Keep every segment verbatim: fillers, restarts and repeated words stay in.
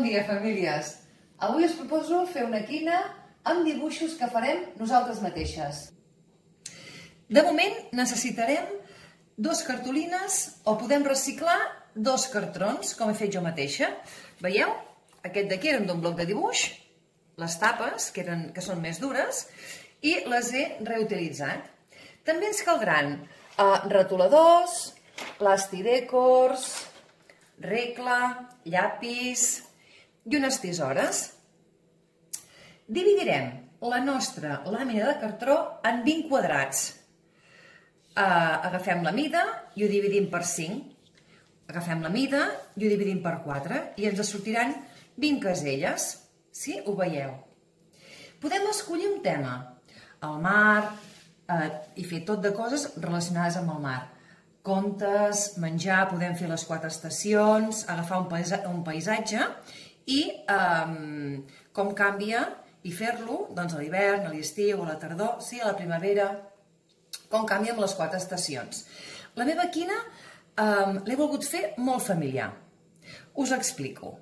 dia, famílies! Avui us proposo fer una quina amb dibuixos que farem nosaltres mateixes. De moment necessitarem dos cartolines o podem reciclar dos cartrons, com he fet jo mateixa. Veieu? Aquest d'aquí eren d'un bloc de dibuix, les tapes, que, eren, que són més dures, i les he reutilitzat. També ens caldran eh, retoladors, plastidècors, regla, llapis i unes tisores. Dividirem la nostra làmina de cartró en vint quadrats. Uh, agafem la mida i ho dividim per cinc. Agafem la mida i ho dividim per quatre i ens sortiran vint caselles. Sí? Ho veieu? Podem escollir un tema. El mar, uh, i fer tot de coses relacionades amb el mar. Contes, menjar, podem fer les quatre estacions, agafar un, paisa un paisatge i um, com canvia i fer-lo doncs, a l'hivern, a l'estiu, a la tardor, sí, a la primavera, com canvia amb les quatre estacions. La meva quina um, l'he volgut fer molt familiar. Us explico.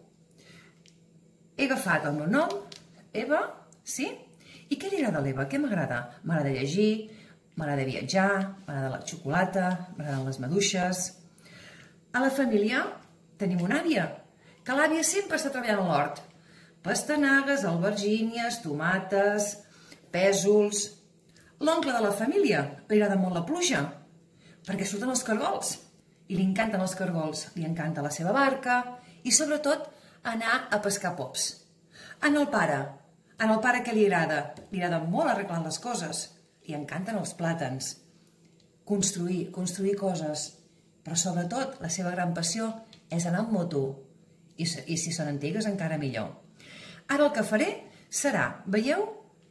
He agafat el meu nom, Eva, sí? I què li agrada a l'Eva? Què m'agrada? M'agrada llegir, m'agrada viatjar, m'agrada la xocolata, m'agraden les maduixes. A la família tenim una àvia, que l'àvia sempre està treballant a l'hort. Pastanagues, albergínies, tomates, pèsols. L'oncle de la família li agrada molt la pluja, perquè surten els cargols. I li encanten els cargols, li encanta la seva barca i sobretot anar a pescar pops. En el pare, en el pare què li agrada? Li agrada molt arreglar les coses. Li encanten els plàtans. Construir, construir coses. Però sobretot la seva gran passió és anar amb moto. I, i si són antigues encara millor. Ara el que faré serà, veieu,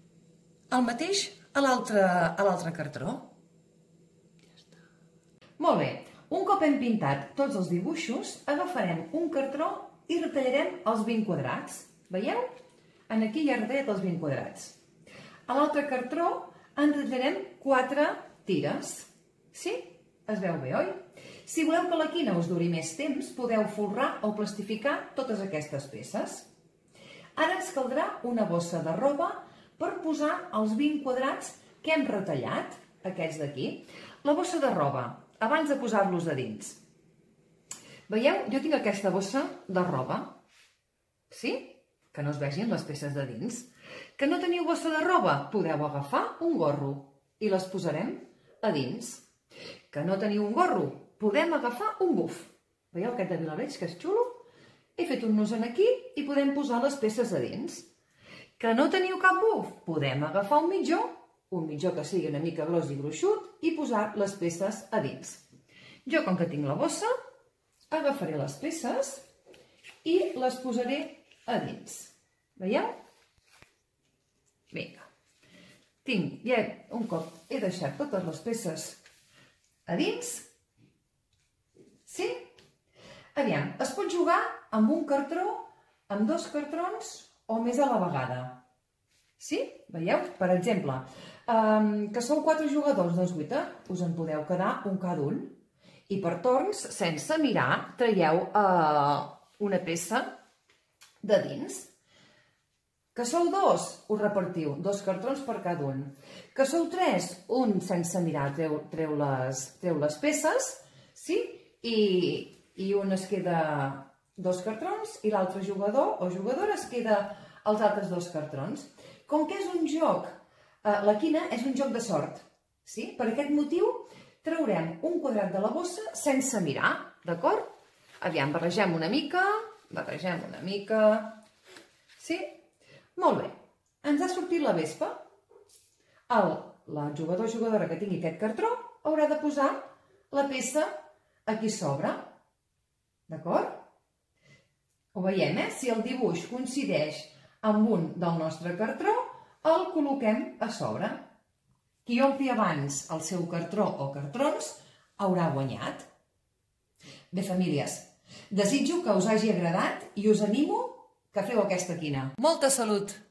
el mateix a l'altre cartró. Ja està. Molt bé, un cop hem pintat tots els dibuixos, agafarem un cartró i retallarem els vint quadrats. Veieu? En aquí ja he retallat els vint quadrats. A l'altre cartró en retallarem quatre tires. Sí? Es veu bé, oi? Si voleu que la quina us duri més temps, podeu folrar o plastificar totes aquestes peces. Ara ens caldrà una bossa de roba per posar els vint quadrats que hem retallat, aquests d'aquí. La bossa de roba, abans de posar-los a dins. Veieu? Jo tinc aquesta bossa de roba. Sí? Que no es vegin les peces de dins. Que no teniu bossa de roba? Podeu agafar un gorro i les posarem a dins. Que no teniu un gorro? Podem agafar un buf. Veieu aquest de Vilabells, que és xulo? He fet un nus aquí i podem posar les peces a dins. Que no teniu cap buf? Podem agafar un mitjó, un mitjó que sigui una mica gros i gruixut, i posar les peces a dins. Jo, com que tinc la bossa, agafaré les peces i les posaré a dins. Veieu? Vinga. Tinc, ja un cop he deixat totes les peces a dins. Sí? Aviam, es pot jugar amb un cartró, amb dos cartrons o més a la vegada. Sí? Veieu? Per exemple, que sou quatre jugadors, doncs guaita, us en podeu quedar un cada un. I per torns, sense mirar, traieu una peça de dins. Que sou dos, us repartiu dos cartrons per cada un. Que sou tres, un sense mirar treu les peces, sí? I un es queda dos cartrons i l'altre jugador o jugadora es queda els altres dos cartrons. Com que és un joc, la quina és un joc de sort. Per aquest motiu traurem un quadrat de la bossa sense mirar, d'acord? Aviam, barregem una mica, barregem una mica... Sí? Molt bé. Ens ha sortit la vespa. El jugador o jugadora que tingui aquest cartró haurà de posar la peça aquí sobre. D'acord? Ho veiem, eh? Si el dibuix coincideix amb un del nostre cartró, el col·loquem a sobre. Qui ompli abans el seu cartró o cartrons haurà guanyat. Bé, famílies, desitjo que us hagi agradat i us animo que feu aquesta quina. Molta salut!